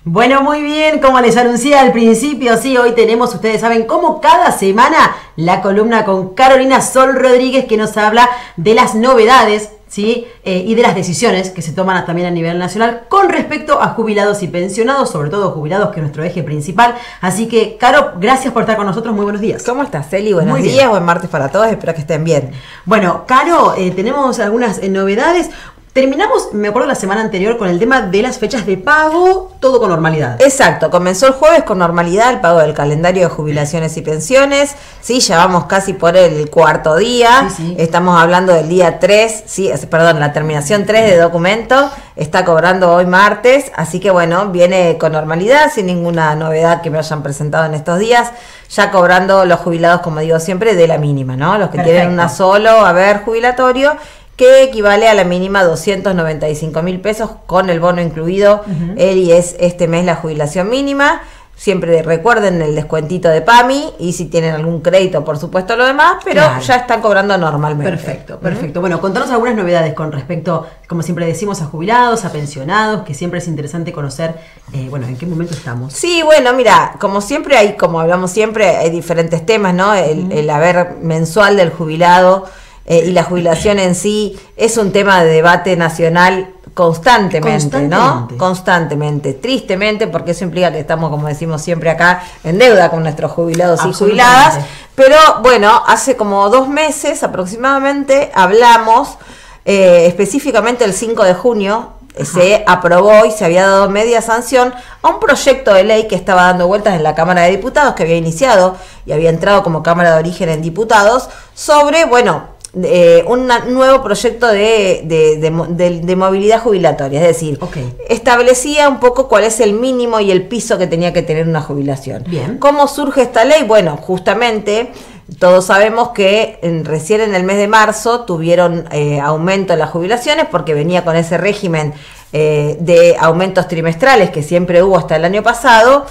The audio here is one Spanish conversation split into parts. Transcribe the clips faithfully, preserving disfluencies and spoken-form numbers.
Bueno, muy bien, como les anuncié al principio, sí, hoy tenemos, ustedes saben, como cada semana, la columna con Carolina Sol Rodríguez, que nos habla de las novedades, ¿sí? Eh, y de las decisiones que se toman también a nivel nacional con respecto a jubilados y pensionados, sobre todo jubilados, que es nuestro eje principal. Así que, Caro, gracias por estar con nosotros, muy buenos días. ¿Cómo estás, Celi? Buenos muy días, bien. Buen martes para todos, espero que estén bien. Bueno, Caro, eh, tenemos algunas eh, novedades. Terminamos, me acuerdo la semana anterior, con el tema de las fechas de pago, todo con normalidad. Exacto, comenzó el jueves con normalidad el pago del calendario de jubilaciones y pensiones, sí, ya vamos casi por el cuarto día, sí, sí. Estamos hablando del día tres, sí, perdón, la terminación tres de documento, está cobrando hoy martes, así que bueno, viene con normalidad, sin ninguna novedad que me hayan presentado en estos días, ya cobrando los jubilados, como digo siempre, de la mínima, ¿no? Los que Perfecto. tienen una solo haber jubilatorio, que equivale a la mínima doscientos noventa y cinco mil pesos con el bono incluido. Uh-huh. Él y es este mes la jubilación mínima. Siempre recuerden el descuentito de PAMI y si tienen algún crédito, por supuesto, lo demás, pero claro, ya están cobrando normalmente. Perfecto, perfecto. ¿Mm? Bueno, contanos algunas novedades con respecto, como siempre decimos, a jubilados, a pensionados, que siempre es interesante conocer, eh, bueno, en qué momento estamos. Sí, bueno, mira, como siempre hay, como hablamos siempre, hay diferentes temas, ¿no? El, uh-huh. el haber mensual del jubilado, Eh, y la jubilación en sí es un tema de debate nacional constantemente, constantemente, ¿no? Constantemente, tristemente, porque eso implica que estamos, como decimos siempre acá, en deuda con nuestros jubilados y jubiladas. Pero bueno, hace como dos meses aproximadamente hablamos, eh, específicamente el cinco de junio, Ajá. se aprobó y se había dado media sanción a un proyecto de ley que estaba dando vueltas en la Cámara de Diputados, que había iniciado y había entrado como Cámara de Origen en Diputados, sobre, bueno, Eh, un nuevo proyecto de, de, de, de, de movilidad jubilatoria, es decir, okay. establecía un poco cuál es el mínimo y el piso que tenía que tener una jubilación. Bien. ¿Cómo surge esta ley? Bueno, justamente todos sabemos que en, recién en el mes de marzo tuvieron eh, aumento en las jubilaciones porque venía con ese régimen eh, de aumentos trimestrales que siempre hubo hasta el año pasado.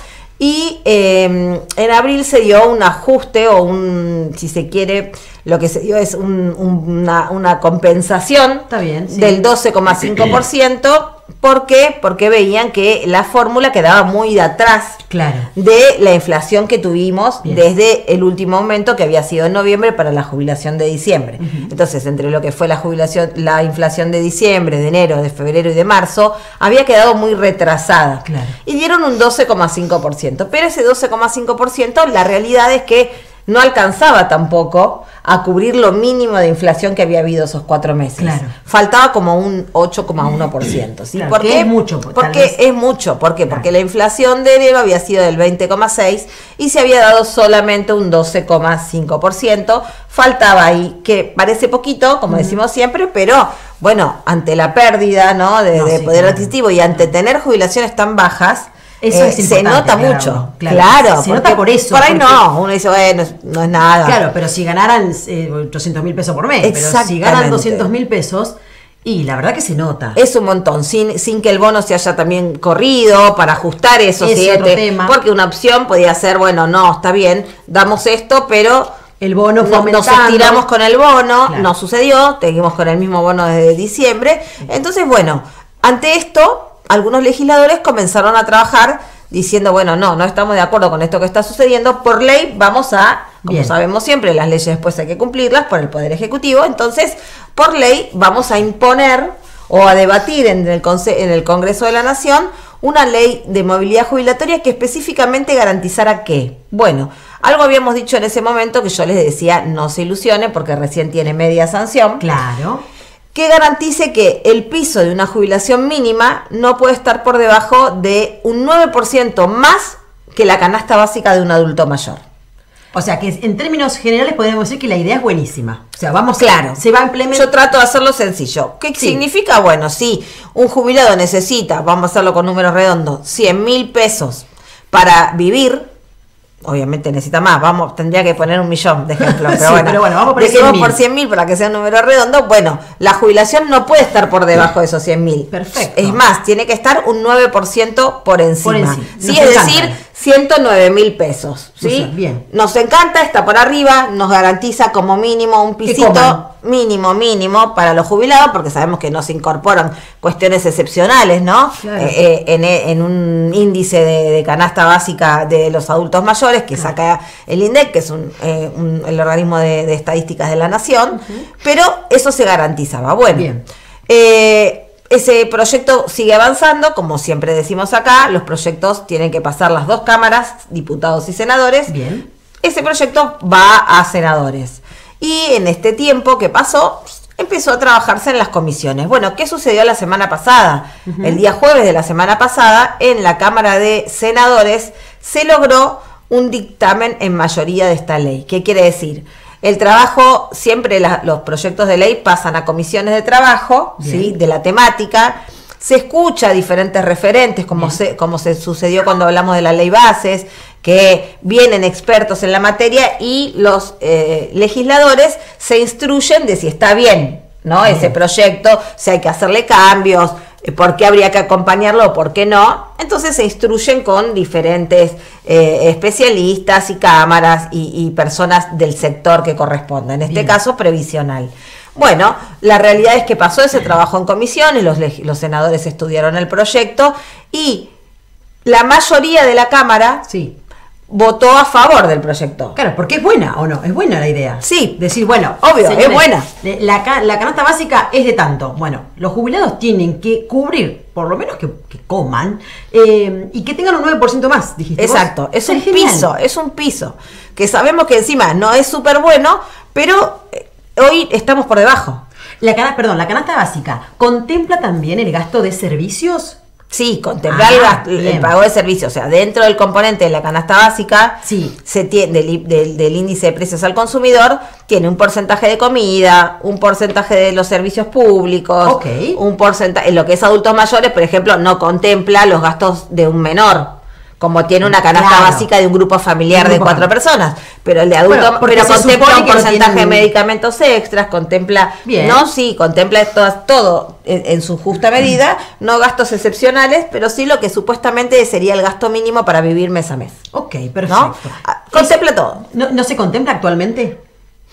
Y eh, en abril se dio un ajuste o un, si se quiere, lo que se dio es un, un, una, una compensación Está bien, sí. del doce coma cinco por ciento. ¿Por qué? Porque veían que la fórmula quedaba muy de atrás claro. de la inflación que tuvimos Bien. desde el último aumento que había sido en noviembre para la jubilación de diciembre. Uh-huh. Entonces, entre lo que fue la jubilación, la inflación de diciembre, de enero, de febrero y de marzo, había quedado muy retrasada. Claro. Y dieron un doce coma cinco por ciento. Pero ese doce coma cinco por ciento, la realidad es que no alcanzaba tampoco a cubrir lo mínimo de inflación que había habido esos cuatro meses. Claro. Faltaba como un ocho coma uno por ciento. ¿Sí? Claro, ¿Por qué? Es mucho. Porque es mucho. ¿Por qué? Claro. Porque la inflación de enero había sido del veinte coma seis por ciento y se había dado solamente un doce coma cinco por ciento. Faltaba ahí, que parece poquito, como uh-huh. decimos siempre, pero bueno, ante la pérdida, ¿no, de, no, de sí, poder claro. adquisitivo y ante tener jubilizaciones tan bajas, Eso eh, es se nota claro, mucho. Claro, claro se nota por eso. Por ahí porque, no, uno dice, bueno, no es nada. Claro, pero si ganaran eh, ochocientos mil pesos por mes, pero si ganan doscientos mil pesos, y la verdad que se nota. Es un montón, sin, sin que el bono se haya también corrido para ajustar esos es siete. Otro tema. Porque una opción podía ser, bueno, no, está bien, damos esto, pero el bono fue no, nos estiramos con el bono, claro. no sucedió, seguimos con el mismo bono desde diciembre. Entonces, bueno, ante esto, algunos legisladores comenzaron a trabajar diciendo, bueno, no, no estamos de acuerdo con esto que está sucediendo, por ley vamos a, como Bien. sabemos siempre, las leyes después hay que cumplirlas por el Poder Ejecutivo, entonces, por ley vamos a imponer o a debatir en el, Conce- en el Congreso de la Nación una ley de movilidad jubilatoria que específicamente garantizara ¿qué? Bueno, algo habíamos dicho en ese momento que yo les decía, no se ilusionen porque recién tiene media sanción. Claro. Que garantice que el piso de una jubilación mínima no puede estar por debajo de un nueve por ciento más que la canasta básica de un adulto mayor. O sea, que en términos generales podemos decir que la idea es buenísima. O sea, vamos, claro, se va a implementar. Yo trato de hacerlo sencillo. ¿Qué sí. significa? Bueno, si un jubilado necesita, vamos a hacerlo con números redondos, cien mil pesos para vivir, obviamente necesita más, vamos, tendría que poner un millón de ejemplos, pero, sí, bueno, pero bueno, vamos por dejemos cien mil. por cien mil para que sea un número redondo. Bueno, la jubilación no puede estar por debajo de esos cien mil. Perfecto. Es más, tiene que estar un nueve por ciento por encima. Por encima. Sí, es decir, ciento nueve mil pesos, ¿sí? O sea, bien. Nos encanta, está por arriba, nos garantiza como mínimo un pisito mínimo, mínimo para los jubilados, porque sabemos que no se incorporan cuestiones excepcionales, ¿no? Claro. Eh, eh, en, en un índice de, de canasta básica de los adultos mayores que claro. saca el INDEC, que es un, eh, un, el organismo de, de estadísticas de la nación, uh-huh. pero eso se garantizaba. Bueno, bien. Eh, Ese proyecto sigue avanzando, como siempre decimos acá, los proyectos tienen que pasar las dos cámaras, diputados y senadores. Bien. Ese proyecto va a senadores. Y en este tiempo que pasó, empezó a trabajarse en las comisiones. Bueno, ¿qué sucedió la semana pasada? Uh-huh. El día jueves de la semana pasada, en la Cámara de Senadores, se logró un dictamen en mayoría de esta ley. ¿Qué quiere decir? El trabajo, siempre la, los proyectos de ley pasan a comisiones de trabajo, ¿sí? De la temática, se escucha a diferentes referentes, como se, como se sucedió cuando hablamos de la ley bases, que vienen expertos en la materia y los eh, legisladores se instruyen de si está bien, ¿no? Bien. Ese proyecto, si hay que hacerle cambios, por qué habría que acompañarlo o por qué no. Entonces se instruyen con diferentes eh, especialistas y cámaras y, y personas del sector que corresponda, en este Bien. caso previsional. Bueno, la realidad es que pasó ese trabajo en comisiones, los, los senadores estudiaron el proyecto y la mayoría de la Cámara sí. votó a favor del proyecto. Claro, porque es buena, ¿o no? Es buena la idea. Sí. Decir, bueno, obvio, señores, es buena. La, la canasta básica es de tanto. Bueno, los jubilados tienen que cubrir, por lo menos que, que coman, eh, y que tengan un nueve por ciento más, dijiste. Exacto, vos. es un genial. piso, es un piso. Que sabemos que encima no es súper bueno, pero hoy estamos por debajo. La canasta, perdón, la canasta básica, ¿contempla también el gasto de servicios? Sí, contemplar ah, el, el pago de servicios, o sea, dentro del componente de la canasta básica, sí. se tiene, del, del, del índice de precios al consumidor, tiene un porcentaje de comida, un porcentaje de los servicios públicos, okay. un porcentaje, en lo que es adultos mayores, por ejemplo, no contempla los gastos de un menor, como tiene una canasta claro. básica de un grupo familiar un grupo de cuatro personas, pero el de adultos, bueno, pero contempla un porcentaje de medicamentos extras, contempla, Bien. no, sí, contempla todas, todo en, en su justa medida, no gastos excepcionales, pero sí lo que supuestamente sería el gasto mínimo para vivir mes a mes. Ok, perfecto. ¿No? Contempla todo. ¿No, ¿No se contempla actualmente?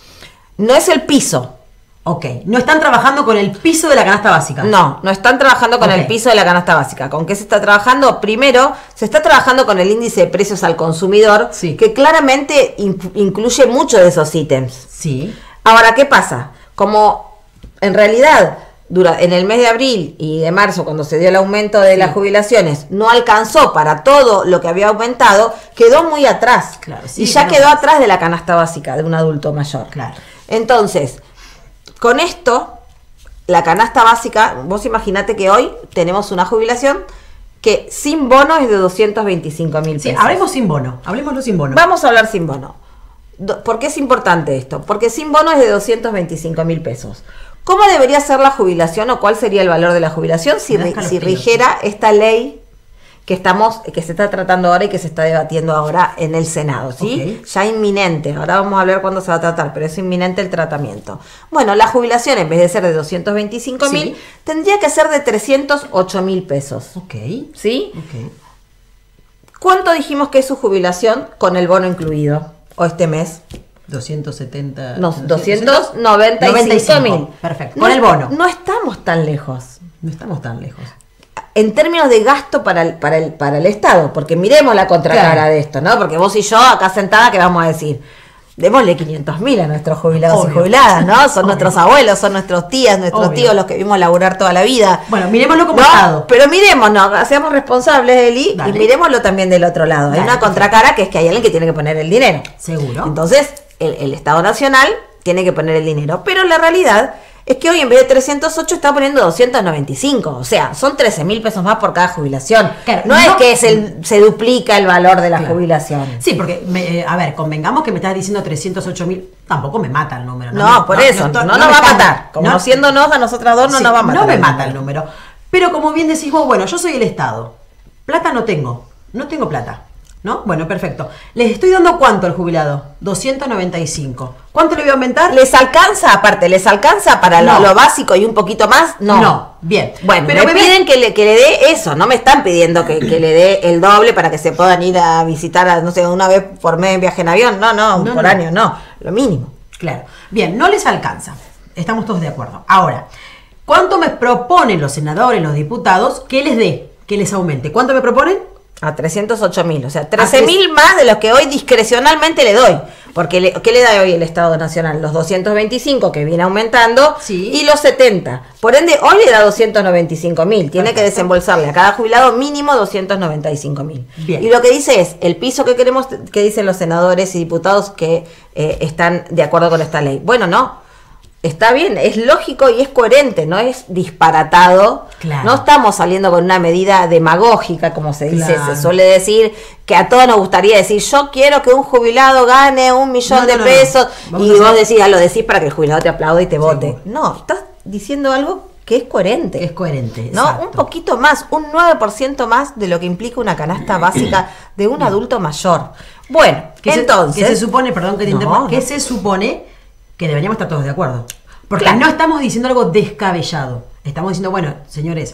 No es el piso. Ok, no están trabajando con el piso de la canasta básica. No, no están trabajando con okay. el piso de la canasta básica. ¿Con qué se está trabajando? Primero, se está trabajando con el índice de precios al consumidor, sí. que claramente in- incluye muchos de esos ítems. Sí. Ahora, ¿qué pasa? Como en realidad, dura, en el mes de abril y de marzo, cuando se dio el aumento de sí. las jubilaciones, no alcanzó para todo lo que había aumentado, quedó muy atrás. Claro, sí, y ya claro. quedó atrás de la canasta básica de un adulto mayor. Claro. Entonces, con esto, la canasta básica, vos imaginate que hoy tenemos una jubilación que sin bono es de doscientos veinticinco mil pesos. Sí, hablemos sin bono, hablemoslo sin bono. Vamos a hablar sin bono. ¿Por qué es importante esto? Porque sin bono es de doscientos veinticinco mil pesos. ¿Cómo debería ser la jubilación o cuál sería el valor de la jubilación si, ri- si rigiera esta ley que estamos, que se está tratando ahora y que se está debatiendo ahora en el Senado, ¿sí? Okay. Ya inminente, ahora vamos a hablar cuándo se va a tratar, pero es inminente el tratamiento. Bueno, la jubilación en vez de ser de doscientos veinticinco mil, sí. tendría que ser de trescientos ocho mil pesos. Ok. ¿Sí? Ok. ¿Cuánto dijimos que es su jubilación con el bono incluido, o este mes? doscientos setenta... No, doscientos noventa y cinco mil. Perfecto, con no, el bono. No estamos tan lejos. No estamos tan lejos. En términos de gasto para el, para el, para el Estado, porque miremos la contracara claro. de esto, ¿no? Porque vos y yo acá sentada, ¿qué vamos a decir? Démosle quinientos mil a nuestros jubilados Obvio. y jubiladas, ¿no? Son Obvio. nuestros abuelos, son nuestros tías, nuestros Obvio. tíos, los que vimos laburar toda la vida. Bueno, miremoslo como ¿no? Estado. Pero miremoslo, seamos responsables, Eli, Dale. y miremoslo también del otro lado. Dale, hay una contracara que es que hay alguien que tiene que poner el dinero. Seguro. Entonces, el, el Estado Nacional tiene que poner el dinero. Pero la realidad es que hoy en vez de trescientos ocho está poniendo doscientos noventa y cinco. O sea, son trece mil pesos más por cada jubilación. Claro, no, no es que se, se duplica el valor de la claro. jubilación. Sí, porque, me, a ver, convengamos que me estás diciendo trescientos ocho mil. Tampoco me mata el número. No, no me, por no, eso. No, no, no, no nos va a matar. Conociéndonos a nosotras dos, no sí, nos va a matar. No me mata el número. Pero como bien decís vos, bueno, yo soy el Estado. Plata no tengo. No tengo plata. ¿No? Bueno, perfecto. Les estoy dando cuánto al jubilado, doscientos noventa y cinco. ¿Cuánto le voy a aumentar? ¿Les alcanza aparte? ¿Les alcanza para no. lo, lo básico y un poquito más? No. No, bien. Bueno, pero me, me piden que le, que le dé eso, no me están pidiendo que, que le dé el doble para que se puedan ir a visitar, a, no sé, una vez por mes en viaje en avión. No, no, no por no. año, no, lo mínimo. Claro. Bien, no les alcanza. Estamos todos de acuerdo. Ahora, ¿cuánto me proponen los senadores, los diputados que les dé, que les aumente? ¿Cuánto me proponen? A trescientos ocho mil, o sea, trece mil más de los que hoy discrecionalmente le doy. Porque, le, ¿qué le da hoy el Estado Nacional? Los doscientos veinticinco que viene aumentando sí. y los setenta. Por ende, hoy le da doscientos noventa y cinco mil. Tiene Perfecto. que desembolsarle a cada jubilado mínimo doscientos noventa y cinco mil. Y lo que dice es, el piso que queremos, que dicen los senadores y diputados que eh, están de acuerdo con esta ley. Bueno, no. Está bien, es lógico y es coherente, no es disparatado. Claro. No estamos saliendo con una medida demagógica, como se dice, claro. se suele decir, que a todos nos gustaría decir, yo quiero que un jubilado gane un millón no, de no, pesos, no, no. y vos decís, ah, lo decís para que el jubilado te aplaude y te vote. Sí. No, estás diciendo algo que es coherente. Es coherente, ¿no? exacto. Un poquito más, un nueve por ciento más de lo que implica una canasta básica de un adulto mayor. Bueno, que entonces... Se, que se supone, perdón que te no, interrumpa, no. que se supone... que deberíamos estar todos de acuerdo. Porque claro. no estamos diciendo algo descabellado. Estamos diciendo, bueno, señores,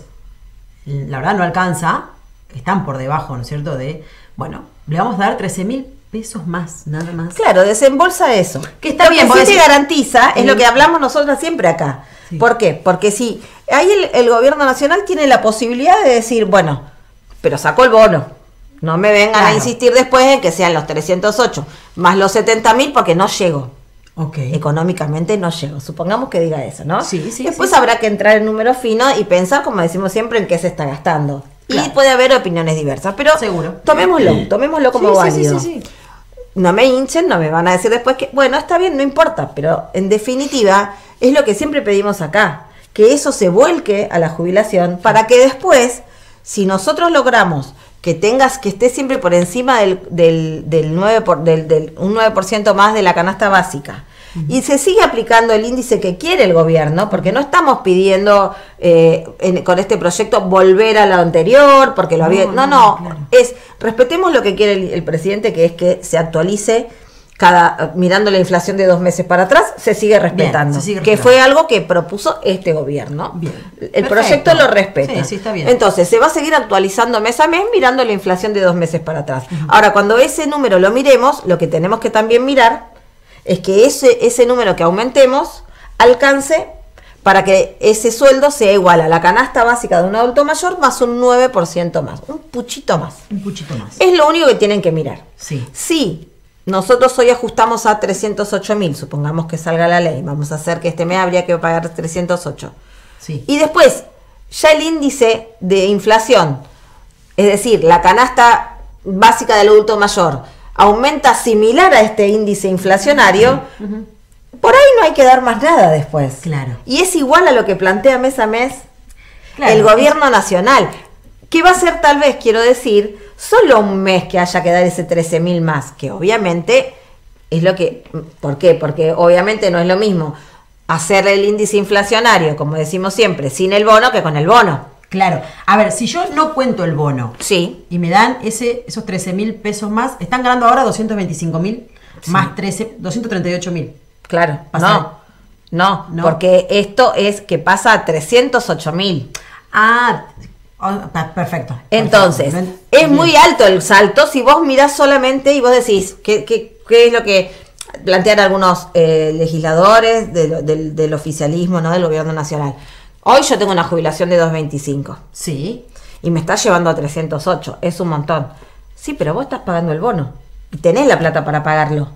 la verdad no alcanza, están por debajo, ¿no es cierto? De, bueno, le vamos a dar trece mil pesos más, nada más. Claro, desembolsa eso. Que está lo bien. Que sí decir, te garantiza es eh, lo que hablamos nosotros siempre acá. Sí. ¿Por qué? Porque si ahí el, el gobierno nacional tiene la posibilidad de decir, bueno, pero sacó el bono. No me vengan claro. a insistir después en que sean los trescientos ocho más los setenta mil porque no llego. Okay. Económicamente no llego, supongamos que diga eso, ¿no? Sí, sí, Después sí, habrá sí. que entrar en números finos y pensar, como decimos siempre, en qué se está gastando. Claro. Y puede haber opiniones diversas, pero seguro. Tomémoslo, tomémoslo como sí, válido. Sí, sí, sí, sí. No me hinchen, no me van a decir después que, bueno, está bien, no importa, pero en definitiva es lo que siempre pedimos acá, que eso se vuelque a la jubilación para que después, si nosotros logramos que tengas, que esté siempre por encima del, del, del nueve por, del, del un nueve por ciento más de la canasta básica. Uh-huh. Y se sigue aplicando el índice que quiere el gobierno, porque no estamos pidiendo eh, en, con este proyecto volver a lo anterior, porque lo había... No, no, no claro. es respetemos lo que quiere el, el presidente, que es que se actualice cada mirando la inflación de dos meses para atrás, se sigue respetando. Bien, se sigue respetando. Que fue algo que propuso este gobierno. Bien. El Perfecto. proyecto lo respeta. Sí, sí, está bien. Entonces, se va a seguir actualizando mes a mes mirando la inflación de dos meses para atrás. Uh-huh. Ahora, cuando ese número lo miremos, lo que tenemos que también mirar es que ese, ese número que aumentemos alcance para que ese sueldo sea igual a la canasta básica de un adulto mayor más un nueve por ciento más. Un puchito más. Un puchito más. Es lo único que tienen que mirar. Sí. Sí. Nosotros hoy ajustamos a trescientos ocho mil, supongamos que salga la ley, vamos a hacer que este mes habría que pagar trescientos ocho. Sí. Y después, ya el índice de inflación, es decir, la canasta básica del adulto mayor, aumenta similar a este índice inflacionario, uh-huh. Uh-huh. Por ahí no hay que dar más nada después. Claro. Y es igual a lo que plantea mes a mes claro. el gobierno nacional. ¿Qué va a ser tal vez, quiero decir, solo un mes que haya que dar ese trece mil más? Que obviamente es lo que... ¿Por qué? Porque obviamente no es lo mismo hacer el índice inflacionario, como decimos siempre, sin el bono que con el bono. Claro. A ver, si yo no cuento el bono sí. y me dan ese esos trece mil pesos más, están ganando ahora doscientos veinticinco mil sí. más trece, doscientos treinta y ocho mil. Claro, no, no, no, porque esto es que pasa a trescientos ocho mil. Ah, oh, perfecto. Entonces, perfecto. es muy alto el salto si vos mirás solamente y vos decís, ¿qué, qué, qué es lo que plantean algunos eh, legisladores de, del, del oficialismo, ¿no? Del gobierno nacional? Hoy yo tengo una jubilación de doscientos veinticinco. Sí. Y me está llevando a trescientos ocho, es un montón. Sí, pero vos estás pagando el bono y tenés la plata para pagarlo.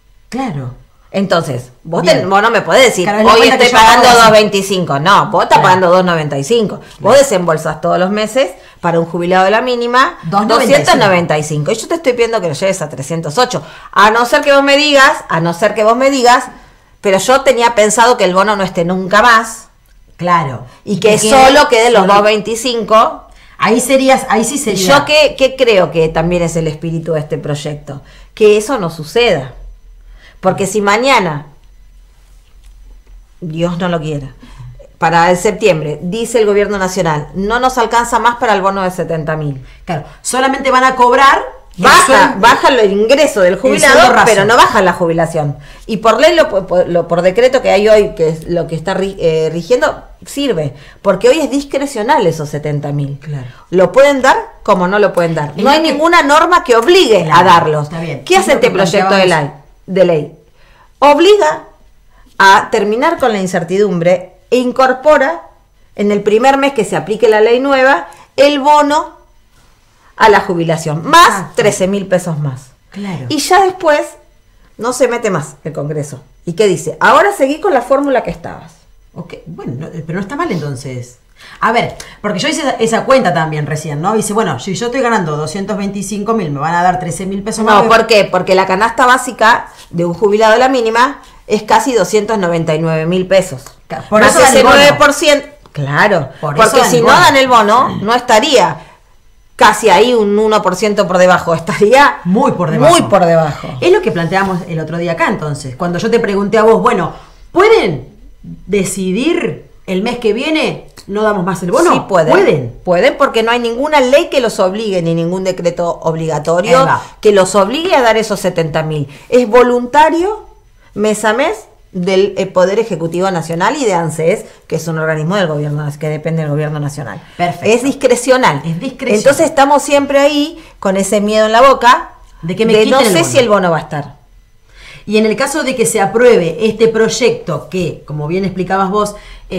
Claro. Entonces, vos, te, vos no me podés decir, claro, hoy estoy pagando doscientos veinticinco. No, vos estás claro. pagando doscientos noventa y cinco. Claro. Vos desembolsas todos los meses para un jubilado de la mínima doscientos noventa y cinco. Y yo te estoy pidiendo que lo lleves a trescientos ocho. A no ser que vos me digas, a no ser que vos me digas, pero yo tenía pensado que el bono no esté nunca más. Claro. Y, y que, que solo queden los doscientos veinticinco. Ahí serías, ahí sí sería. Yo que, que creo que también es el espíritu de este proyecto. Que eso no suceda. Porque si mañana, Dios no lo quiera, para el septiembre, dice el gobierno nacional, no nos alcanza más para el bono de setenta mil. Claro, solamente van a cobrar baja, baja el ingreso del jubilado, pero no baja la jubilación. Y por ley, lo, por, lo, por decreto que hay hoy, que es lo que está eh, rigiendo, sirve. Porque hoy es discrecional esos setenta mil. Claro. Lo pueden dar como no lo pueden dar. No hay que... ninguna norma que obligue claro, a darlos. ¿Qué hace este proyecto de ley? de ley? Obliga a terminar con la incertidumbre e incorpora en el primer mes que se aplique la ley nueva el bono a la jubilación, más Exacto. trece mil pesos más. Claro. Y ya después no se mete más el Congreso. ¿Y qué dice? Ahora seguí con la fórmula que estabas. Ok, bueno, no, pero no está mal entonces. A ver, porque yo hice esa, esa cuenta también recién, ¿no? Dice, bueno, si yo estoy ganando doscientos veinticinco mil, me van a dar trece mil pesos más. No, ¿por qué? Porque la canasta básica de un jubilado de la mínima es casi doscientos noventa y nueve mil pesos. Por eso ese nueve por ciento. Claro, por porque si no dan el bono, no estaría casi ahí un uno por ciento por debajo, estaría muy por debajo. Muy por debajo. Es lo que planteamos el otro día acá entonces, cuando yo te pregunté a vos, bueno, ¿pueden decidir el mes que viene no damos más el bono? Sí, pueden. Pueden, pueden porque no hay ninguna ley que los obligue, ni ningún decreto obligatorio que los obligue a dar esos setenta mil. Es voluntario, mes a mes, del Poder Ejecutivo Nacional y de ANSES, que es un organismo del gobierno, que depende del gobierno nacional. Perfecto. Es discrecional. Es discrecional. Entonces estamos siempre ahí con ese miedo en la boca de que me de no sé si el bono va a estar. Y en el caso de que se apruebe este proyecto, que, como bien explicabas vos,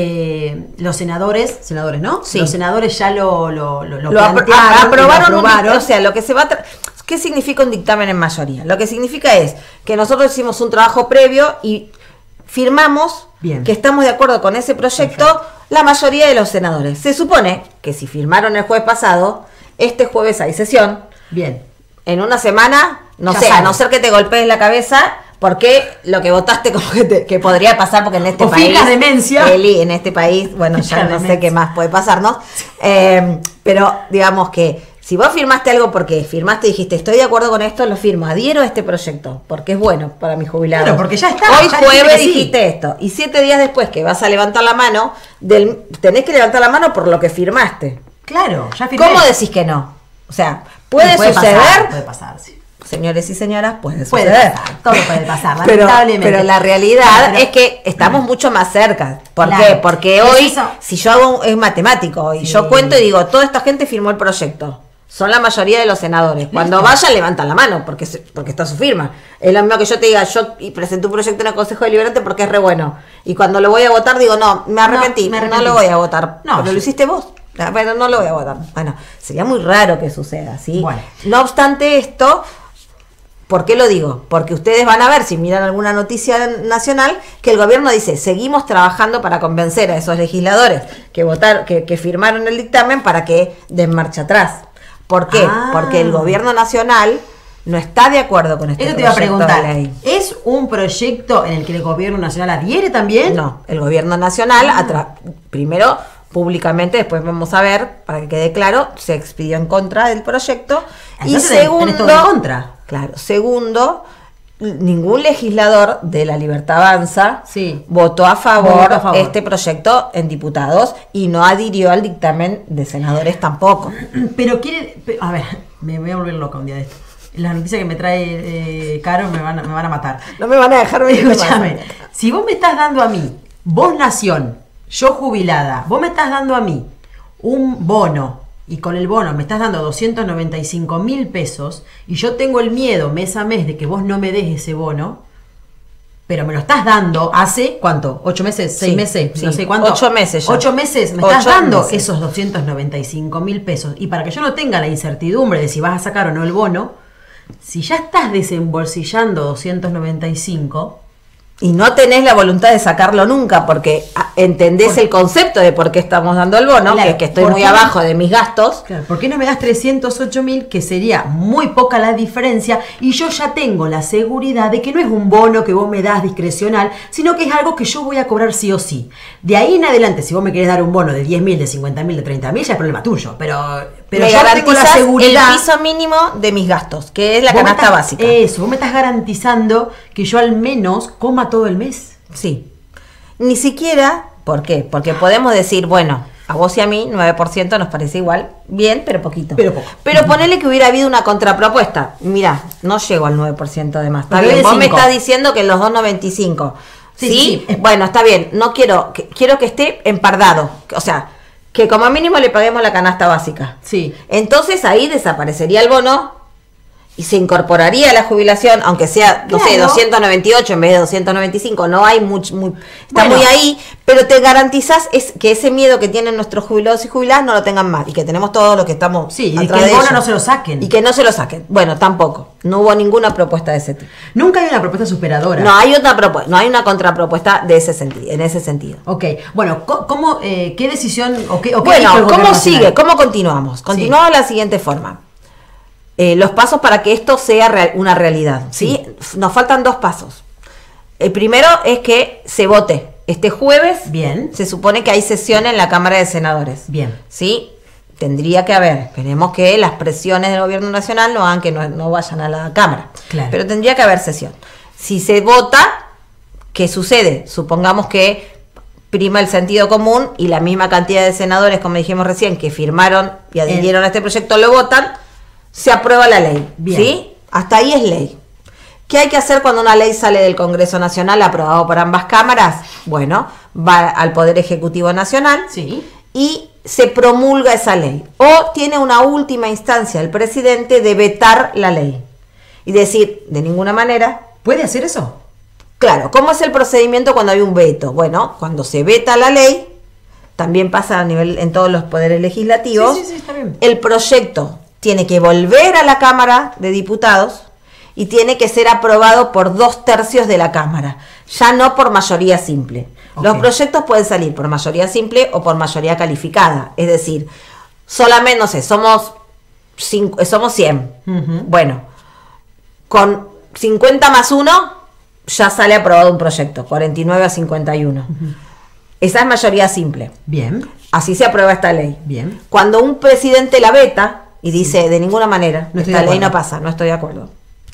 eh, los senadores, senadores, ¿no? Sí. Los senadores ya lo, lo, lo, lo, lo plantearon, aprobaron. Lo aprobaron. Un, o sea, lo que se va a ¿qué significa un dictamen en mayoría? Lo que significa es que nosotros hicimos un trabajo previo y firmamos Bien. que estamos de acuerdo con ese proyecto. Perfecto. La mayoría de los senadores. Se supone que si firmaron el jueves pasado, este jueves hay sesión. Bien. En una semana, no ya sé, sale. a no ser que te golpees la cabeza, porque lo que votaste como que, te, que podría pasar, porque en este o país, demencia. Eli, en este país, bueno, ya no demencia. sé qué más puede pasarnos, eh, pero digamos que si vos firmaste algo porque firmaste y dijiste, estoy de acuerdo con esto, lo firmo, adhiero a este proyecto, porque es bueno para mi jubilado. Claro, porque ya está. Hoy ya jueves sí. dijiste esto, y siete días después que vas a levantar la mano, del, tenés que levantar la mano por lo que firmaste. Claro, ya firmé. ¿Cómo decís que no? O sea, puede, puede suceder. Pasar, puede pasar, sí. Señores y señoras, puede puede suceder. Pasar, todo puede pasar, pero, lamentablemente. Pero la realidad pero, es que estamos mucho más cerca. ¿Por claro, qué? Porque hoy, eso? si yo hago, es matemático, y sí. yo cuento y digo, toda esta gente firmó el proyecto. Son la mayoría de los senadores. Cuando ¿Listo? vayan, levantan la mano, porque porque está su firma. Es lo mismo que yo te diga, yo presenté un proyecto en el Consejo Deliberante porque es re bueno. Y cuando lo voy a votar, digo, no, me arrepentí, no, me arrepentí. no lo voy a votar. No, pero sí. lo hiciste vos. Bueno, no lo voy a votar. Bueno, sería muy raro que suceda, ¿sí? Bueno. No obstante esto, ¿por qué lo digo? Porque ustedes van a ver, si miran alguna noticia nacional, que el gobierno dice, seguimos trabajando para convencer a esos legisladores que votaron, que, que firmaron el dictamen para que den marcha atrás. ¿Por qué? Ah. Porque el gobierno nacional no está de acuerdo con este Eso proyecto te iba a preguntar, de ley. ¿Es un proyecto en el que el gobierno nacional adhiere también? No, el gobierno nacional, ah. primero públicamente, después vamos a ver, para que quede claro, se expidió en contra del proyecto. Entonces, y segundo, tenés todo en contra. Claro, segundo, ningún legislador de La Libertad Avanza sí. votó a favor, a favor este proyecto en diputados y no adhirió al dictamen de senadores tampoco. Pero quiere, a ver, me voy a volver loca un día de esto. Las noticias que me trae eh, Caro me van, a, me van a matar. No me van a dejar venir. Escúchame, si vos me estás dando a mí, vos nación, yo jubilada, vos me estás dando a mí un bono, y con el bono me estás dando doscientos noventa y cinco mil pesos, y yo tengo el miedo mes a mes de que vos no me des ese bono, pero me lo estás dando hace, ¿cuánto? ¿Ocho meses? ¿Seis sí, meses? Sí. No sé cuánto. Ocho meses ya. Ocho meses me Ocho estás dando meses. esos doscientos noventa y cinco mil pesos, y para que yo no tenga la incertidumbre de si vas a sacar o no el bono, si ya estás desembolsillando doscientos noventa y cinco... Y no tenés la voluntad de sacarlo nunca, porque entendés por, el concepto de por qué estamos dando el bono, claro, que, que estoy muy abajo de mis gastos. Claro, ¿por qué no me das trescientos ocho mil, que sería muy poca la diferencia, y yo ya tengo la seguridad de que no es un bono que vos me das discrecional, sino que es algo que yo voy a cobrar sí o sí? De ahí en adelante, si vos me querés dar un bono de diez mil, de cincuenta mil, de treinta mil, ya es problema tuyo, pero, pero me yo tengo la seguridad... el piso mínimo de mis gastos, que es la canasta estás, básica. Eso, vos me estás garantizando que yo al menos coma todo el mes. Sí. Ni siquiera, ¿por qué? Porque podemos decir, bueno, A vos y a mí, nueve por ciento nos parece igual, bien, pero poquito. Pero poco. Pero ponele que hubiera habido una contrapropuesta. Mirá, no llego al nueve por ciento de más. Está Pero bien, de vos me cinco. estás diciendo que los dos noventa y cinco. ¿Sí? Sí, sí, sí. Bueno, está bien, no quiero, que, quiero que esté empardado. O sea, que como mínimo le paguemos la canasta básica. Sí. Entonces ahí desaparecería el bono y se incorporaría a la jubilación, aunque sea, no sé, Claro. doscientos noventa y ocho en vez de doscientos noventa y cinco, no hay mucho, muy, está Bueno. muy ahí, pero te garantizás es, que ese miedo que tienen nuestros jubilados y jubiladas no lo tengan más, y que tenemos todos los que estamos Sí, y atrás que el de bono ellos. no se lo saquen. Y que no se lo saquen. Bueno, tampoco, no hubo ninguna propuesta de ese tipo. Nunca hay una propuesta superadora. No hay otra propuesta, no hay una contrapropuesta de ese sentido, en ese sentido. Ok, bueno, co- ¿cómo, eh, qué decisión o qué, o qué dijo el Bueno, gobierno ¿cómo nacional? sigue? ¿Cómo continuamos? Continuamos de la siguiente forma. Eh, los pasos para que esto sea real- una realidad. ¿sí? Nos faltan dos pasos. El primero es que se vote. Este jueves Bien. se supone que hay sesión en la Cámara de Senadores. Bien. ¿Sí? Tendría que haber. Esperemos que las presiones del gobierno nacional no hagan que no, no vayan a la Cámara. Claro. Pero tendría que haber sesión. Si se vota, ¿qué sucede? Supongamos que prima el sentido común y la misma cantidad de senadores, como dijimos recién, que firmaron y adhirieron a este proyecto, lo votan, se aprueba la ley. Bien. ¿Sí? Hasta ahí es ley. ¿Qué hay que hacer cuando una ley sale del Congreso Nacional aprobado por ambas cámaras? Bueno, va al Poder Ejecutivo Nacional Sí. y se promulga esa ley. O tiene una última instancia el presidente de vetar la ley y decir, de ninguna manera. ¿Puede hacer eso? Claro, ¿cómo es el procedimiento cuando hay un veto? Bueno, cuando se veta la ley, también pasa a nivel en todos los poderes legislativos, Sí, sí, sí, está bien. el proyecto tiene que volver a la Cámara de Diputados y tiene que ser aprobado por dos tercios de la Cámara, ya no por mayoría simple. Ok. Los proyectos pueden salir por mayoría simple o por mayoría calificada, es decir, solamente, no sé, somos, cinco, somos cien. Ujú. Bueno, con cincuenta más uno ya sale aprobado un proyecto, cuarenta y nueve a cincuenta y uno. Esa es mayoría simple. Bien. Así se aprueba esta ley. Bien. Cuando un presidente la veta y dice, de ninguna manera, No estoy esta de ley no acuerdo. pasa, no estoy de acuerdo.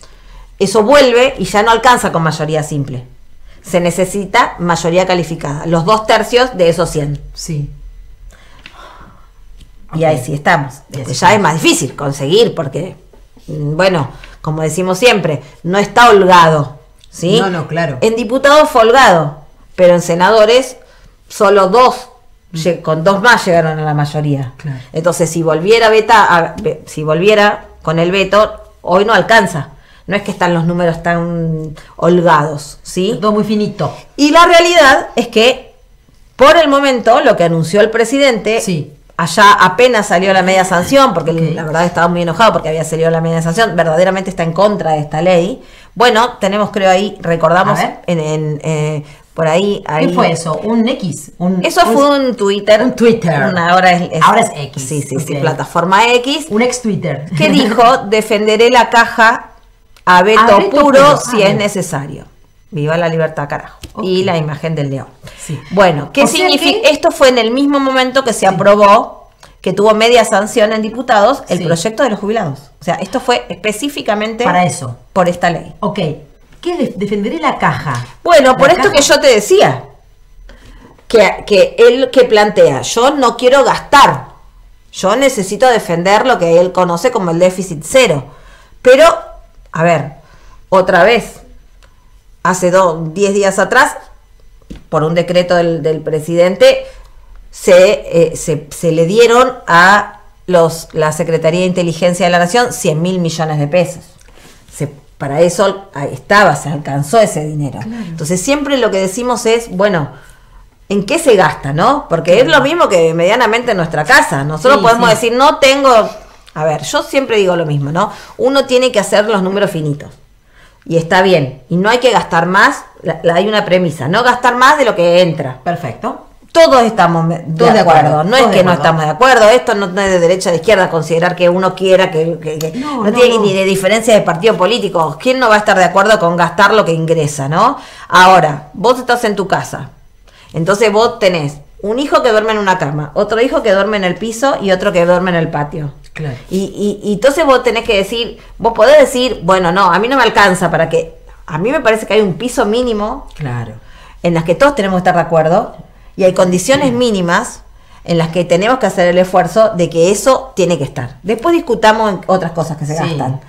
Eso vuelve y ya no alcanza con mayoría simple. Se necesita mayoría calificada, los dos tercios de esos cien. Sí. Y ahí sí estamos. Y Después así ya es estamos. más difícil conseguir porque, mm, bueno, como decimos siempre, no está holgado. ¿sí? No, no, claro. En diputados fue holgado, pero en senadores solo dos, lle- con dos más llegaron a la mayoría. Claro. Entonces, si volviera a veta, a- ve- si volviera con el veto, hoy no alcanza. No es que están los números tan holgados, ¿sí? Todo muy finito. Y la realidad es que, por el momento, lo que anunció el presidente, Sí. allá apenas salió la media sanción, porque Ok. la verdad estaba muy enojado porque había salido la media sanción, verdaderamente está en contra de esta ley. Bueno, tenemos, creo ahí, recordamos, A ver. en, en, eh, por ahí, ahí. ¿Qué fue eso? ¿Un X? Un, Eso un- fue un Twitter. un Twitter. Una, ahora es, es- Ahora es X. Sí, sí, sí, Ok. plataforma X. Un ex Twitter. Que dijo, defenderé la caja a veto, A veto puro, puro, si ah, es bien. necesario. Viva la libertad, carajo. Ok. Y la imagen del león. Sí. Bueno, ¿qué O sea significa? que- Esto fue en el mismo momento que se aprobó, que tuvo media sanción en diputados, el Sí. proyecto de los jubilados. O sea, esto fue específicamente Para eso. por esta ley. Ok. ¿Qué de- defenderé la caja? Bueno, por La esto caja- que yo te decía, que, que él que plantea, yo no quiero gastar, yo necesito defender lo que él conoce como el déficit cero. Pero, a ver, otra vez, hace dos, diez días atrás, por un decreto del, del presidente, se, eh, se, se le dieron a los la Secretaría de Inteligencia de la Nación cien mil millones de pesos. Se, para eso ahí estaba, se alcanzó ese dinero. Entonces siempre lo que decimos es, bueno, ¿en qué se gasta, no? Porque es lo mismo que medianamente en nuestra casa. Nosotros Sí, podemos sí. decir, no tengo... A ver, yo siempre digo lo mismo, ¿no? Uno tiene que hacer los números finitos. Y está bien. Y no hay que gastar más. La- la- hay una premisa, no gastar más de lo que entra. Perfecto. Todos estamos me- de, Todos de acuerdo. acuerdo, No es todos que de no acuerdo. estamos de acuerdo. Esto no, no es de derecha, de izquierda, considerar que uno quiera, que, que- que- No, no, no, tiene no. ni de diferencia de partido político. ¿Quién no va a estar de acuerdo con gastar lo que ingresa, no? Ahora, vos estás en tu casa. Entonces vos tenés un hijo que duerme en una cama, otro hijo que duerme en el piso y otro que duerme en el patio. Claro. Y, y, y entonces vos tenés que decir, vos podés decir, bueno, no, a mí no me alcanza para que... A mí me parece que hay un piso mínimo Claro. en las que todos tenemos que estar de acuerdo y hay condiciones mínimas en las que tenemos que hacer el esfuerzo de que eso tiene que estar. Después discutamos en otras cosas que se Sí. gastan.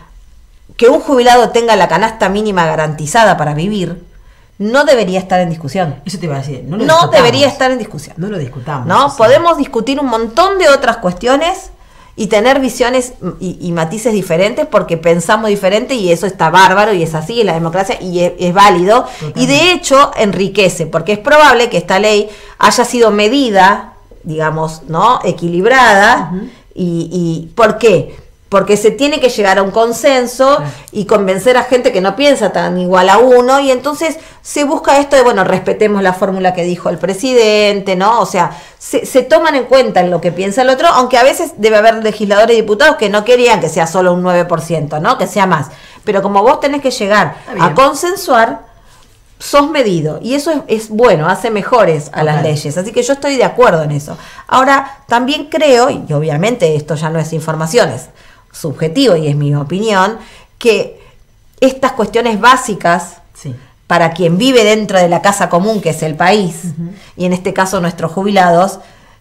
Que un jubilado tenga la canasta mínima garantizada para vivir no debería estar en discusión. Eso te iba a decir. No, lo No discutamos. debería estar en discusión. No lo discutamos. ¿No? o sea. Podemos discutir un montón de otras cuestiones y tener visiones y, y matices diferentes porque pensamos diferente y eso está bárbaro y es así, es la democracia y es, es válido. Totalmente. Y de hecho enriquece, porque es probable que esta ley haya sido medida, digamos, ¿no? Equilibrada. Ujú. y, y ¿por qué? Porque se tiene que llegar a un consenso Claro. y convencer a gente que no piensa tan igual a uno, y entonces se busca esto de, bueno, respetemos la fórmula que dijo el presidente, ¿no? O sea, se, se toman en cuenta en lo que piensa el otro, aunque a veces debe haber legisladores y diputados que no querían que sea solo un nueve por ciento, ¿no? Que sea más. Pero como vos tenés que llegar Está bien. a consensuar, sos medido, y eso es, es bueno, hace mejores a las Total. leyes, así que yo estoy de acuerdo en eso. Ahora, también creo, y obviamente esto ya no es información, es subjetivo y es mi opinión, que estas cuestiones básicas Sí. para quien vive dentro de la casa común, que es el país, Ujú. y en este caso nuestros jubilados,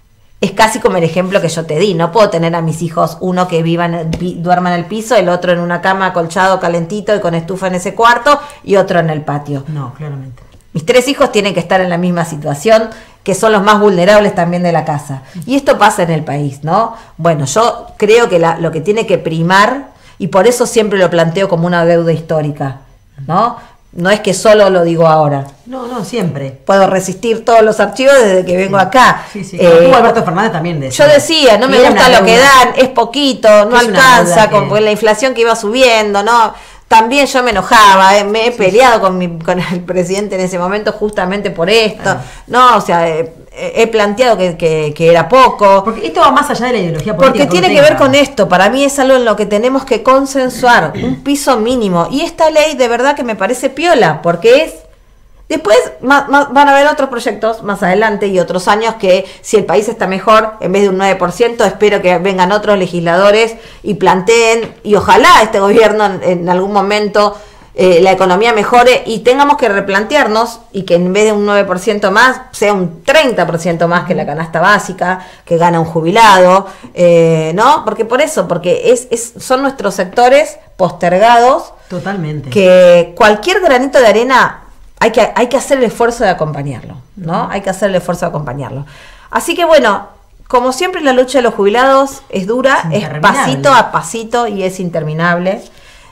es casi como el ejemplo que yo te di. No puedo tener a mis hijos, uno que viva en el pi- duerma en el piso, el otro en una cama acolchado, calentito y con estufa en ese cuarto, y otro en el patio. No, claramente. Mis tres hijos tienen que estar en la misma situación, que son los más vulnerables también de la casa. Y esto pasa en el país, ¿no? Bueno, yo creo que la- lo que tiene que primar, y por eso siempre lo planteo como una deuda histórica, ¿no? No es que solo lo digo ahora. No, no, siempre. Puedo resistir todos los archivos desde que vengo acá. Sí, sí. Eh, Como tú, Alberto Fernández también decía. yo decía, no me era gusta una lo que deuda. dan, es poquito, no Es una alcanza, deuda con que- con la inflación que iba subiendo, ¿no? También yo me enojaba, eh, me he peleado con, mi, con el presidente en ese momento justamente por esto. Ah. No, o sea, eh, he planteado que, que- que era poco. Porque esto va más allá de la ideología política. Porque tiene que ver con esto, para mí es algo en lo que tenemos que consensuar, un piso mínimo. Y esta ley de verdad que me parece piola, porque es... Después ma- ma- van a haber otros proyectos más adelante y otros años que si el país está mejor, en vez de un nueve por ciento, espero que vengan otros legisladores y planteen, y ojalá este gobierno en, en algún momento eh, la economía mejore y tengamos que replantearnos y que en vez de un nueve por ciento más, sea un treinta por ciento más que la canasta básica, que gana un jubilado, eh, ¿no? Porque por eso, porque es, es son nuestros sectores postergados, Totalmente. que cualquier granito de arena hay que, hay que hacer el esfuerzo de acompañarlo, ¿no? Hay que hacer el esfuerzo de acompañarlo. Así que bueno, como siempre la lucha de los jubilados es dura, Es es interminable. pasito a pasito y es interminable.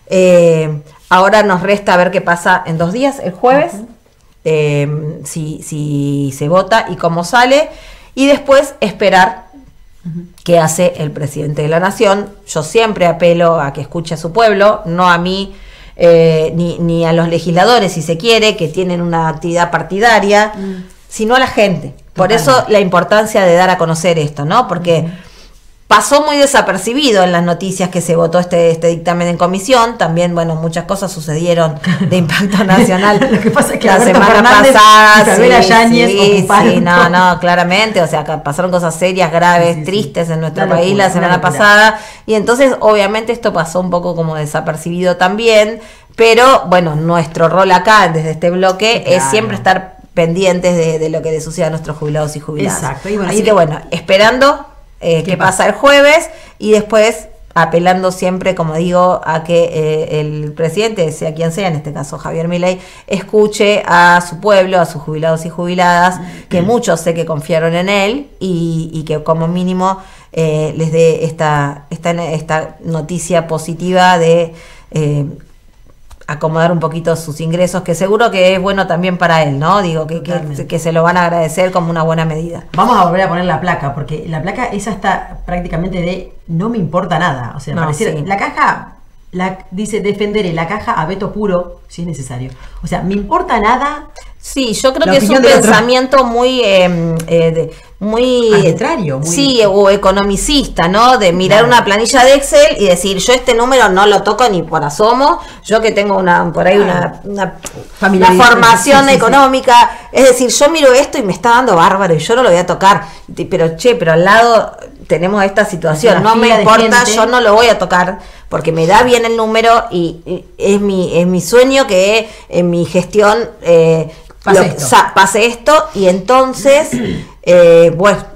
Eh, ahora nos resta ver qué pasa en dos días, el jueves, Ujú. eh, si, si se vota y cómo sale, y después esperar qué hace el presidente de la nación. Yo siempre apelo a que escuche a su pueblo, no a mí, eh, ni, ni a los legisladores, si se quiere, que tienen una actividad partidaria, Mm. sino a la gente. Por Totalmente. eso la importancia de dar a conocer esto, ¿no? Porque pasó muy desapercibido en las noticias que se votó este, este dictamen en comisión. También, bueno, muchas cosas sucedieron de impacto nacional. Lo que pasa es que la Alberto semana Fernández y pasada. Fabiola Yáñez sí, ocuparon sí, no, todo. no, claramente. O sea, que pasaron cosas serias, graves, Sí, sí, sí. tristes en nuestro Una país locura, la semana una locura. pasada. Y entonces, obviamente, esto pasó un poco como desapercibido también. Pero, bueno, nuestro rol acá, desde este bloque, Sí, es claro. siempre estar pendientes de, de lo que le sucede a nuestros jubilados y jubiladas. Exacto, y bueno, Así sí. que, bueno, esperando eh, ¿Qué qué pasa? pasa el jueves y después apelando siempre, como digo, a que eh, el presidente, sea quien sea, en este caso Javier Milei, escuche a su pueblo, a sus jubilados y jubiladas, que muchos sé que confiaron en él y, y que como mínimo eh, les dé esta, esta, esta noticia positiva de eh, acomodar un poquito sus ingresos, que seguro que es bueno también para él, ¿no? Digo, que, que, Totalmente. que se lo van a agradecer como una buena medida. Vamos a volver a poner la placa, porque la placa esa está prácticamente de no me importa nada. O sea, No, pareciera- sí. la caja la, dice defenderé la caja a veto puro si es necesario. O sea, me importa nada. Sí, yo creo La que es un opinión del otro. pensamiento muy, eh, eh, de- muy Arbitrario, muy- sí, o economicista, ¿no? De mirar Claro. una planilla de Excel y decir, yo este número no lo toco ni por asomo, yo que tengo una por ahí Claro. una, una, Familiaridad. una formación Sí, sí, sí. económica, es decir, yo miro esto y me está dando bárbaro y yo no lo voy a tocar, Y- pero che, pero al lado tenemos esta situación, Una no me fila de importa, gente. yo no lo voy a tocar porque me da bien el número y, y es mi es mi sueño que en mi gestión eh, Pase lo- esto. sa- pase esto y entonces eh, bueno,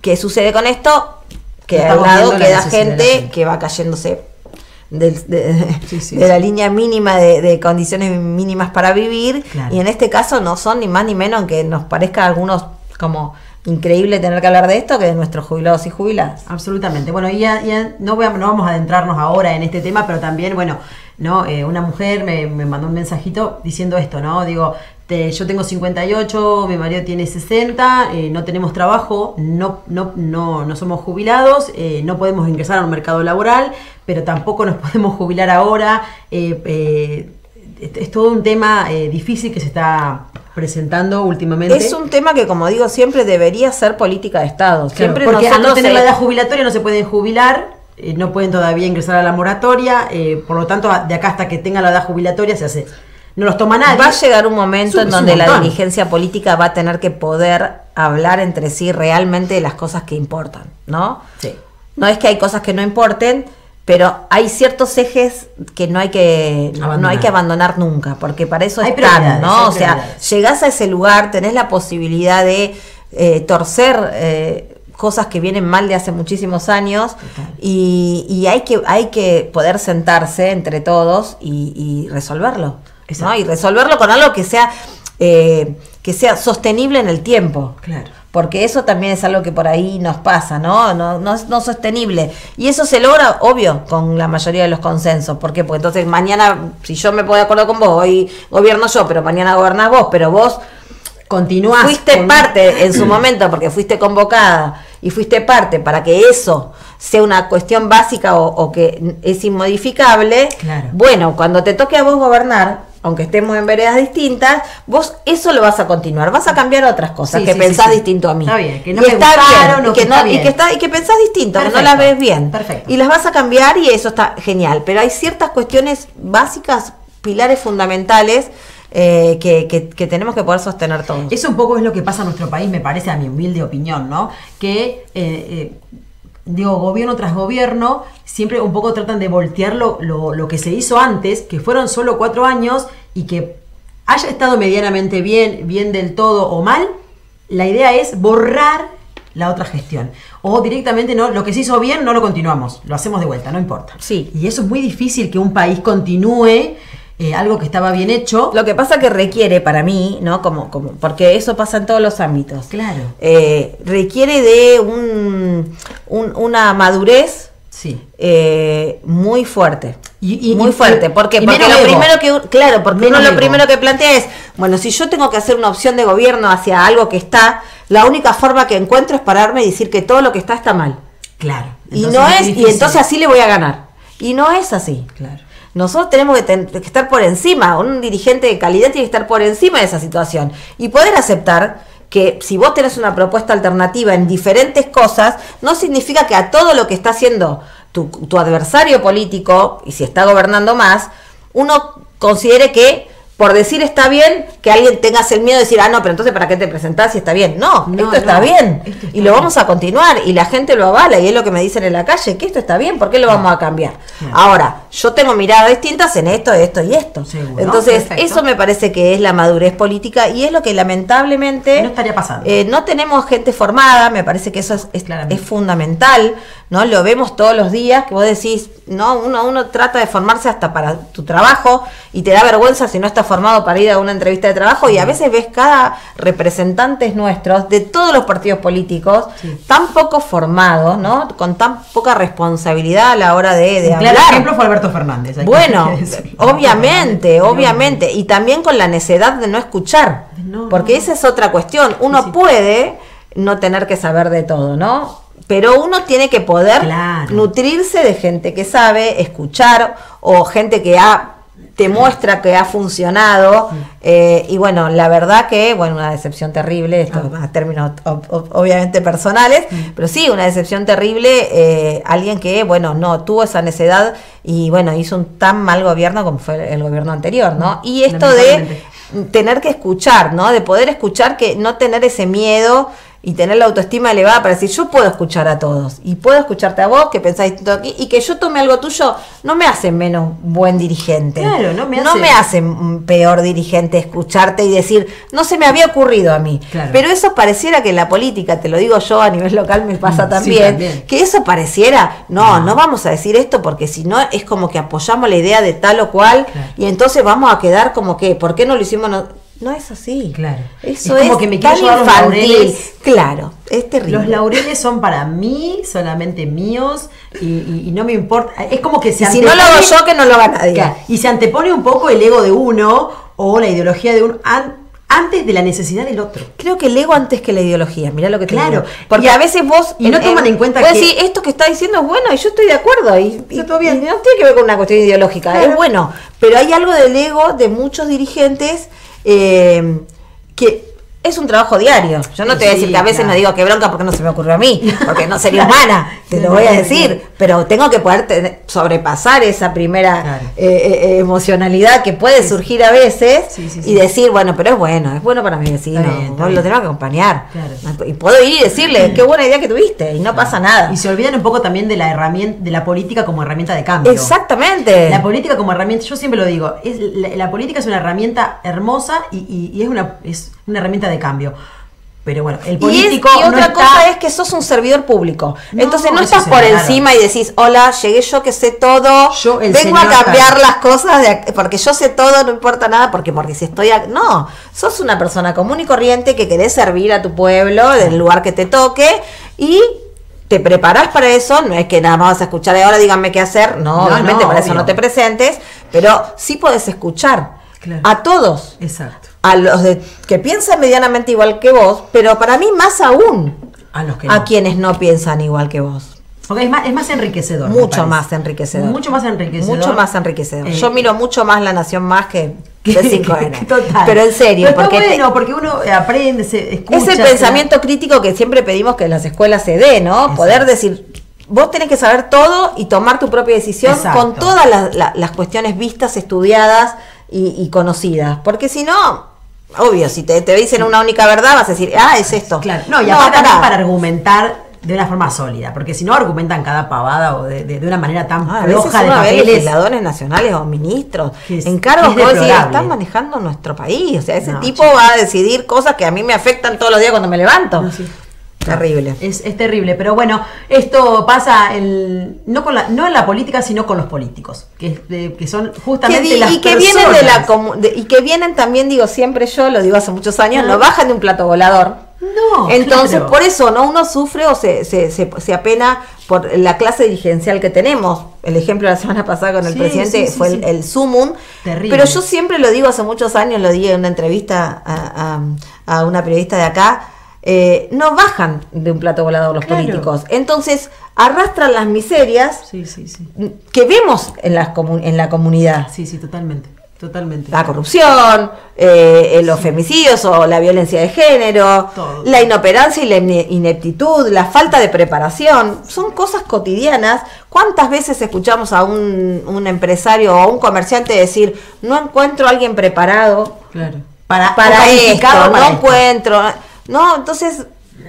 ¿qué sucede con esto? Que No al estamos lado viendo la queda necesidad de la gente gente. que va cayéndose del- de, Sí, sí, de sí. la línea mínima de, de condiciones mínimas para vivir, Claro. y en este caso no son ni más ni menos, aunque nos parezca a algunos como increíble tener que hablar de esto, que de nuestros jubilados y jubiladas. Absolutamente. Bueno, y ya, ya no, voy a- no vamos a adentrarnos ahora en este tema, pero también, bueno, no Eh, una mujer me, me mandó un mensajito diciendo esto, ¿no? Digo, te- yo tengo cincuenta y ocho, mi marido tiene sesenta, eh, no tenemos trabajo, no, no, no, no somos jubilados, eh, no podemos ingresar a un mercado laboral, pero tampoco nos podemos jubilar ahora. eh, eh, es, es todo un tema eh, difícil que se está presentando últimamente. Es un tema que, como digo siempre, debería ser política de Estado. Claro, Siempre porque al no nosotros tener eh, la edad jubilatoria no se pueden jubilar, eh, no pueden todavía ingresar a la moratoria, eh, por lo tanto, a- de acá hasta que tengan la edad jubilatoria se hace. No los toma nadie. va a llegar un momento Es un- en es un donde la montón. dirigencia política va a tener que poder hablar entre sí realmente de las cosas que importan, ¿no? Sí. No es que hay cosas que no importen, pero hay ciertos ejes que no hay que no Abandonar. hay que abandonar nunca, porque para eso Hay están, prioridades, ¿no? hay O sea, prioridades. llegás a ese lugar, tenés la posibilidad de eh, torcer eh, cosas que vienen mal de hace muchísimos años, Total. y, y hay que hay que poder sentarse entre todos y, y resolverlo, ¿no? Exacto. Y resolverlo con algo que sea eh, que sea sostenible en el tiempo. Claro. Porque eso también es algo que por ahí nos pasa, ¿no? No, no es no sostenible. Y eso se logra, obvio, con la mayoría de los consensos. ¿Por qué? Porque entonces mañana, si yo me pongo de acuerdo con vos, hoy gobierno yo, pero mañana gobernás vos, pero vos Continúas. fuiste con- parte en su momento, porque fuiste convocada y fuiste parte para que eso sea una cuestión básica o, o que es inmodificable. Claro. Bueno, cuando te toque a vos gobernar, aunque estemos en veredas distintas, vos eso lo vas a continuar, vas a cambiar otras cosas Sí, que sí, pensás sí, sí. distinto a mí. Está bien, que no Y me está gustaron bien, o y que, que no, está y bien. que está y que pensás distinto, que no Perfecto, las ves bien. perfecto. Y las vas a cambiar y eso está genial, pero hay ciertas cuestiones básicas, pilares fundamentales eh, que, que, que tenemos que poder sostener todos. Eso un poco es lo que pasa en nuestro país, me parece, a mi humilde opinión, ¿no? Que, eh, eh, digo, gobierno tras gobierno, siempre un poco tratan de voltear lo, lo, lo que se hizo antes, que fueron solo cuatro años, y que haya estado medianamente bien, bien del todo o mal, la idea es borrar la otra gestión. O directamente, no, lo que se hizo bien no lo continuamos, lo hacemos de vuelta, no importa. Sí. Y eso es muy difícil, que un país continúe eh, algo que estaba bien hecho. Lo que pasa que requiere para mí, ¿no? Como, como, porque eso pasa en todos los ámbitos. Claro. Eh, requiere de un, un- una madurez Sí. eh, muy fuerte. Y- y- muy y- fuerte. ¿Por qué? y Porque menos lo ego. primero que, claro, porque Menos uno lo ego. primero que plantea es, bueno, si yo tengo que hacer una opción de gobierno hacia algo que está, la única forma que encuentro es pararme y decir que todo lo que está está mal. Claro. Y Entonces no muy es, y difícil. entonces así le voy a ganar. Y no es así. Claro. Nosotros tenemos que, ten- que estar por encima, un dirigente de calidad tiene que estar por encima de esa situación y poder aceptar que si vos tenés una propuesta alternativa en diferentes cosas, no significa que a todo lo que está haciendo tu, tu adversario político, y si está gobernando más, uno considere que por decir está bien, que alguien tengas el miedo de decir, ah, no, pero entonces ¿para qué te presentás si está bien? No, No, esto está no, bien esto está y lo bien. vamos a continuar y la gente lo avala y es lo que me dicen en la calle, que esto está bien, ¿por qué lo vamos a cambiar? Claro. Ahora, yo tengo miradas distintas en esto, esto y esto. Seguro, Entonces, perfecto. eso me parece que es la madurez política y es lo que lamentablemente No estaría pasando. eh, no tenemos gente formada, me parece que eso es, es, Claramente. es fundamental, ¿no? Lo vemos todos los días, que vos decís, no, uno, uno trata de formarse hasta para tu trabajo y te da vergüenza si no estás formado para ir a una entrevista de trabajo y a veces ves cada representantes nuestros de todos los partidos políticos Sí. tan poco formados, ¿no? Con tan poca responsabilidad a la hora de, de Un claro hablar. ejemplo fue Alberto Fernández. hay que Bueno, decirlo. obviamente, Alberto obviamente, y también con la necedad de no escuchar, No, porque no. esa es otra cuestión. Uno Sí, sí. puede no tener que saber de todo, ¿no? Pero uno tiene que poder Claro. nutrirse de gente que sabe, escuchar, o gente que ha te muestra que ha funcionado, eh, y bueno, la verdad que, bueno, una decepción terrible, esto Ah. a términos ob- ob- obviamente personales, pero sí, una decepción terrible, eh, alguien que, bueno, no tuvo esa necedad y, bueno, hizo un tan mal gobierno como fue el gobierno anterior, ¿no? Y esto de Lamentablemente. tener que escuchar, ¿no? De poder escuchar, que no tener ese miedo y tener la autoestima elevada para decir, yo puedo escuchar a todos, y puedo escucharte a vos, que pensás distinto aquí, y que yo tome algo tuyo, no me hace menos buen dirigente. Claro, no me hace... No me hace peor dirigente escucharte y decir, no se me había ocurrido a mí. Claro. Pero eso pareciera que en la política, te lo digo yo, a nivel local me pasa también, sí, también. que eso pareciera, no, no, no vamos a decir esto porque si no es como que apoyamos la idea de tal o cual, claro. y entonces vamos a quedar como que, ¿por qué no lo hicimos? No, no es así. Claro. Eso es como es que me tan quiero llevar los laureles. Claro, es terrible. Los laureles son para mí, solamente míos, y, y, y no me importa. Es como que se y si no lo hago yo, que no lo haga nadie. Claro, y se antepone un poco el ego de uno o la ideología de uno an, antes de la necesidad del otro. Creo que el ego antes que la ideología, mirá lo que te claro, digo. Porque a, a veces vos... Y no en, toman en cuenta que... decir, sí, esto que está diciendo es bueno y yo estoy de acuerdo. Y, y, todo bien. y no tiene que ver con una cuestión ideológica, claro. Es bueno. Pero hay algo del ego de muchos dirigentes... Eh, que es un trabajo diario. Yo no te voy a decir que a veces claro. no digo que bronca porque no se me ocurrió a mí, porque no sería humana, te lo voy a decir, pero tengo que poder tener, sobrepasar esa primera claro. eh, eh, emocionalidad que puede surgir a veces sí, sí, sí. y decir, bueno, pero es bueno, es bueno para mi vecino, bien, lo tengo que acompañar. Claro. Y puedo ir y decirle, qué buena idea que tuviste, y no claro. pasa nada. Y se olvidan un poco también de la herramienta, de la política como herramienta de cambio. Exactamente. La política como herramienta, yo siempre lo digo, es la, la política es una herramienta hermosa y, y, y es una es una herramienta de cambio. Pero bueno, el político y, es, y otra no cosa está... es que sos un servidor público. No, entonces no estás por claro. encima y decís, hola, llegué yo que sé todo, yo, vengo a cambiar tal. las cosas de, porque yo sé todo, no importa nada, porque porque si estoy... A, no, sos una persona común y corriente que querés servir a tu pueblo del lugar que te toque y... te preparás para eso, no es que nada más vas a escuchar y ahora díganme qué hacer, no, no obviamente no, para obvio. Eso no te presentes, pero sí podés escuchar claro. a todos. Exacto. A los de, que piensan medianamente igual que vos, pero para mí más aún a los que no. a quienes no piensan igual que vos. Porque es más, es más enriquecedor. Mucho más enriquecedor. Mucho más enriquecedor. Mucho más enriquecedor. Eh, Yo miro mucho más La Nación Más que de cinco N. Total. Pero en serio. Pero porque bueno, te, porque uno aprende, se escucha. Es el pensamiento crítico que siempre pedimos que en las escuelas se dé, ¿no? Exacto. Poder decir, vos tenés que saber todo y tomar tu propia decisión. Exacto. Con todas las, las, las cuestiones vistas, estudiadas y, y conocidas. Porque si no... Obvio, si te, te dicen una única verdad, vas a decir, ah, es esto. Claro, no, y no, aparte para, para argumentar de una forma sólida, porque si no argumentan cada pavada o de, de, de una manera tan ah, floja de papeles. Legisladores nacionales o ministros es, en cargos que decir, están manejando nuestro país. O sea, ese no, tipo chicos. va a decidir cosas que a mí me afectan todos los días cuando me levanto. No, sí. Terrible. Es, es terrible, pero bueno, esto pasa el, no con la, no en la política, sino con los políticos, que, de, que son justamente que di, las y que personas. vienen de la comu, de, y que vienen también, digo siempre yo, lo digo hace muchos años, no, no bajan de un plato volador. No. Entonces, claro. por eso, ¿no? Uno sufre o se, se, se, se apena por la clase dirigencial que tenemos. El ejemplo de la semana pasada con el sí, presidente sí, sí, fue sí. el, el sumum. Terrible. Pero yo siempre lo digo hace muchos años, lo di en una entrevista a, a, a una periodista de acá. Eh, no bajan de un plato volador los claro. políticos, entonces arrastran las miserias sí, sí, sí. que vemos en, las comun en la comunidad. Sí, sí, totalmente, totalmente. La corrupción, eh, los sí. femicidios o la violencia de género, Todo. la inoperancia y la ineptitud, la falta de preparación, son cosas cotidianas. ¿Cuántas veces escuchamos a un, un empresario o a un comerciante decir, no encuentro a alguien preparado claro. para, para esto, para no esto. encuentro... No, entonces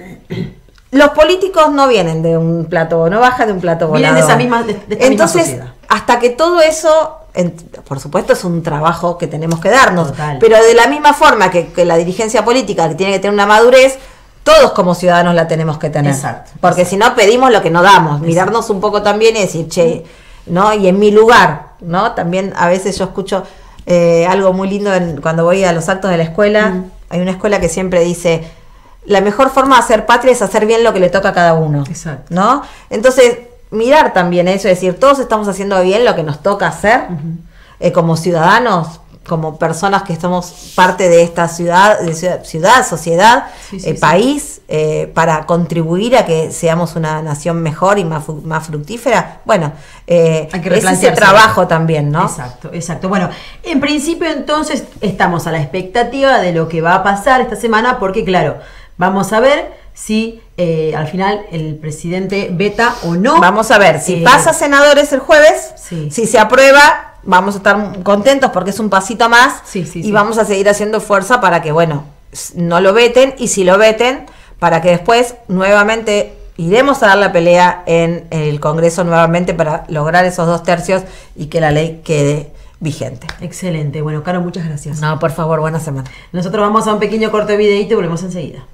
los políticos no vienen de un plato, no bajan de un plato volador. Vienen de esa misma, de, de esta entonces, misma sociedad. Hasta que todo eso, en, por supuesto, es un trabajo que tenemos que darnos. Total. Pero de la misma forma que, que la dirigencia política, que tiene que tener una madurez, todos como ciudadanos la tenemos que tener. Exacto. Porque exacto. si no pedimos lo que no damos, exacto. mirarnos un poco también y decir, che, ¿no? Y en mi lugar, ¿no? También a veces yo escucho eh, algo muy lindo en, cuando voy a los actos de la escuela. Mm. Hay una escuela que siempre dice, la mejor forma de hacer patria es hacer bien lo que le toca a cada uno. Exacto. ¿No? Entonces, mirar también eso, es decir, todos estamos haciendo bien lo que nos toca hacer, uh-huh. eh, como ciudadanos, como personas que somos parte de esta ciudad, de ciudad, ciudad sociedad, sí, sí, eh, sí. país, eh, para contribuir a que seamos una nación mejor y más, más fructífera. Bueno, eh, Hay que es ese trabajo también, ¿no? Exacto, exacto. Bueno, en principio entonces estamos a la expectativa de lo que va a pasar esta semana, porque claro, vamos a ver si eh, al final el presidente veta o no. Vamos a ver, si eh, pasa senadores el jueves, sí. si se aprueba, vamos a estar contentos porque es un pasito más, sí, sí, y sí. vamos a seguir haciendo fuerza para que, bueno, no lo veten, y si lo veten, para que después nuevamente iremos a dar la pelea en el Congreso nuevamente para lograr esos dos tercios y que la ley quede vigente. Excelente. Bueno, Caro, muchas gracias. No, por favor, buena semana. Nosotros vamos a un pequeño corte de videíto y volvemos enseguida.